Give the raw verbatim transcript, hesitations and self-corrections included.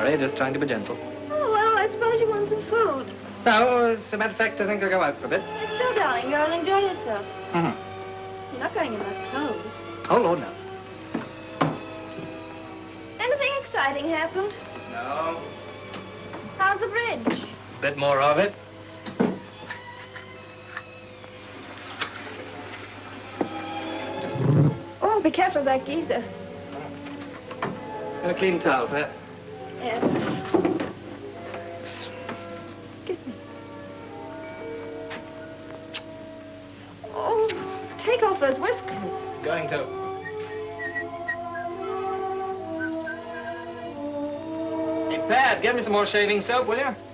sorry, just trying to be gentle. Oh, well, I suppose you want some food. No, as a matter of fact, I think I'll go out for a bit. Yes, still, darling, go and enjoy yourself. Mm-hmm. You're not going in those clothes. Oh, Lord, no. Anything exciting happened? No. How's the bridge? Bit more of it. Oh, be careful of that geezer. Got a clean towel, Pat? Yes. Thanks. Kiss me. Oh, take off those whiskers. Going to. Hey, Pat, get me some more shaving soap, will you?